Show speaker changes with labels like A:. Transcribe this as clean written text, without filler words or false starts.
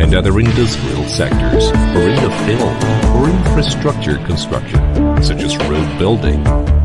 A: and other industrial sectors, or in the film or infrastructure construction, such as road building,